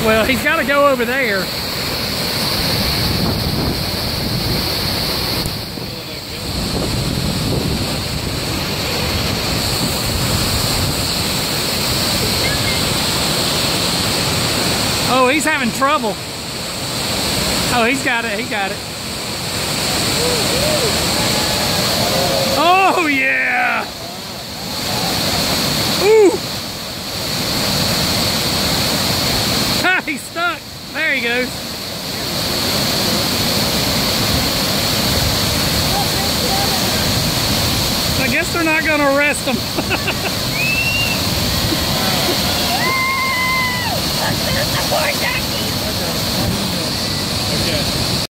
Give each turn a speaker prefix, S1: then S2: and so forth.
S1: Well, he's got to go over there. Oh, he's having trouble. Oh, he's got it. He got it. Oh, yeah. Ooh. Ha, he's stuck. There he goes. I guess they're not going to arrest him.
S2: There's the poor ducky.
S3: Okay.